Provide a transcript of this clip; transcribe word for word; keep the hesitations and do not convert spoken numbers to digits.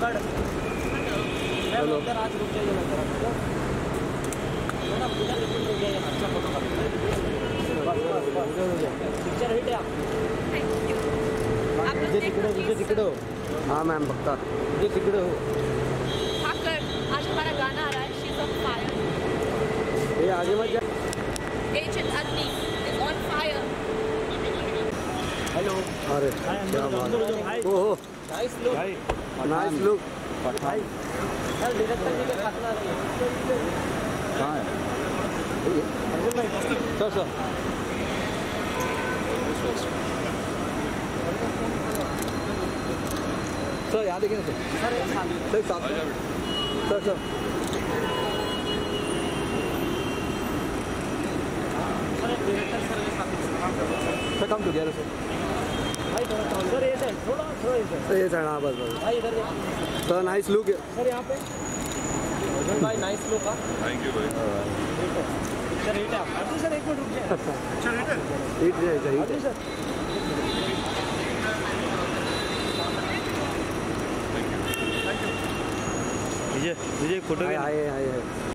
धक्कड़। Hello उधर आज रुक जाइए मैडम, उधर रुक जाइए, अच्छा फोटो कर पिक्चर हिट है आप। मुझे टिकट मुझे टिकट हो। हाँ मैम पक्का मुझे टिकट हो। धाकड़, आज हमारा गाना आ रहा है, शी इज ऑन फायर। ये आगे मत जा। एजेंट अग्नि इज ऑन फायर। हेलो अरे क्या बात है। ओहो नाइस लुक, नाइस लुक। भाई सर डायरेक्टर जी के खाना नहीं है। कहाँ है सर सर सर यहाँ देखिए सर सर एक साथ सर साथ सर सर सर एक डायरेक्टर सर के साथ सर कम टुगेदर सर। भाई थोड़ा सर ये सर थोड़ा थोड़ा इधर सर ये सर हाँ बस बस भाई इधर सर नाइस लुक। सर यहाँ पे भाई नाइस लुक। थैंक यू भाई। पिक्चर हिट है आप। अभी सर एक मिनट रुक जाए। पिक्चर हिट है, हिट है सही अभी सर मुझे मुझे फोटो आए आए आए